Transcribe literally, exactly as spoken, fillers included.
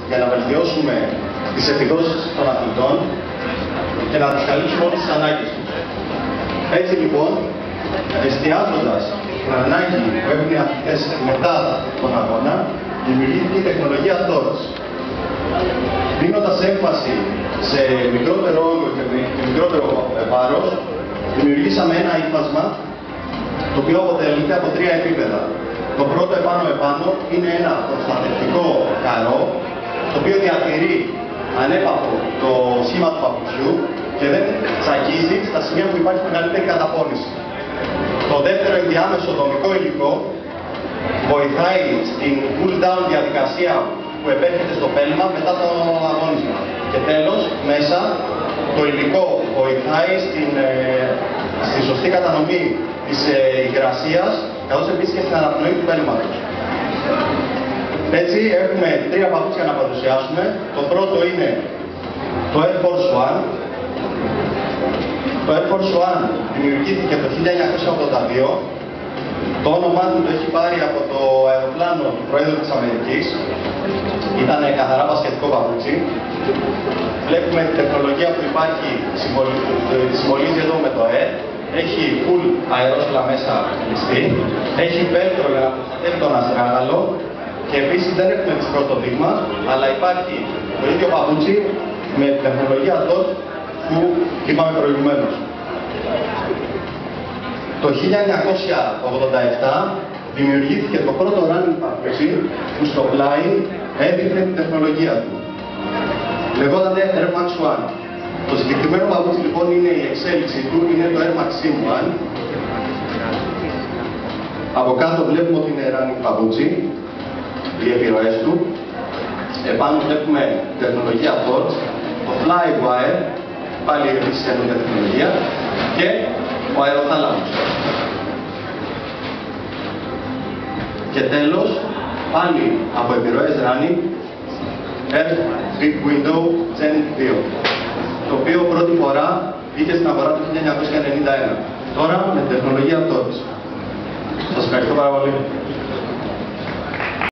για να βελτιώσουμε τις επιδόσεις των αθλητών και να τους καλύψουμε όλες τις ανάγκες τους. Έτσι λοιπόν, εστιάζοντας την ανάγκη που έχουν οι αθλητές μετά τον αγώνα, δημιουργήθηκε η τεχνολογία Torch. Δίνοντας έμφαση σε μικρότερο όγκο και μικρότερο βάρος, δημιουργήσαμε ένα ύφασμα το οποίο αποτελείται από τρία επίπεδα. Το πρώτο επάνω-επάνω είναι ένα προστατευτικό καρό, το οποίο διατηρεί ανέπαφο το σχήμα του παπουτσιού και δεν τσακίζει στα σημεία που υπάρχει μεγαλύτερη καταπώνηση. Το δεύτερο ενδιάμεσο δομικό υλικό βοηθάει στην cool-down διαδικασία που επέρχεται στο πέλμα μετά το αγώνισμα. Και τέλος, μέσα, το υλικό βοηθάει στην, ε, στη σωστή κατανομή της ε, υγρασίας, καθώς επίσης και στην αναπνοή του πέλματος. Έτσι, έχουμε τρία παπούτσια να παρουσιάσουμε. Το πρώτο είναι το Air Force One. Το Air Force One δημιουργήθηκε το χίλια εννιακόσια ογδόντα δύο. Το όνομά του το έχει πάρει από το αεροπλάνο του Προέδρου της Αμερικής. Ήταν καθαρά μπασκετικό παπούτσι. Βλέπουμε την τεχνολογία που υπάρχει, τη συμβολίζει εδώ με το Air. Έχει full αερόσυλα μέσα κλειστή. Έχει βέλτρο για να προστατεύει τον αστράγαλο. Και επίσης δεν έχουμε δυσκρό το δείγμα, αλλά υπάρχει το ίδιο παπούτσι με την τεχνολογία Torch που είπαμε προηγουμένως. Το χίλια εννιακόσια ογδόντα επτά δημιουργήθηκε το πρώτο running παπούτσι που στο πλάι έδειχνε την τεχνολογία του. Λεγότανε Air Max One. Το συγκεκριμένο παπούτσι λοιπόν είναι η εξέλιξη του, είναι το Air Maxim One. Από κάτω βλέπουμε ότι είναι running παπούτσι, οι επιρροές του. Επάνω βλέπουμε τεχνολογία Torch, το Flywire, πάλι επίσης καινούργια τεχνολογία, και ο αεροθάλαμος. Και τέλος, πάλι από επιρροές running, Air Big Window Gen δύο, το οποίο πρώτη φορά βγήκε στην αγορά το χίλια εννιακόσια ενενήντα ένα. Τώρα με την τεχνολογία Torch. Σας ευχαριστώ πάρα πολύ.